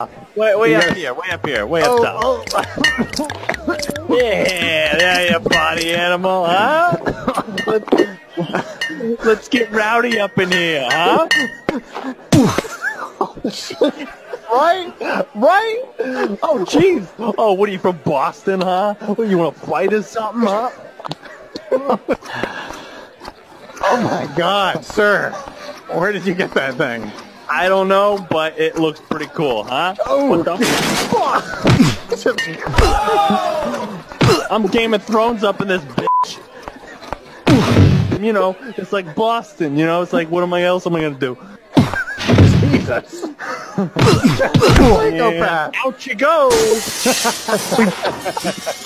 Way up here, way up top. Yeah, there you body animal, huh? Let's get rowdy up in here, huh? Right? Oh, jeez. Oh, what are you from Boston, huh? What, you want to fight or something, huh? Oh my God, sir! Where did you get that thing? I don't know, but it looks pretty cool, huh? Oh, what the fuck? I'm Game of Thrones up in this bitch. You know, it's like Boston, you know? It's like, what else am I gonna do? Jesus! Yeah. Out you go!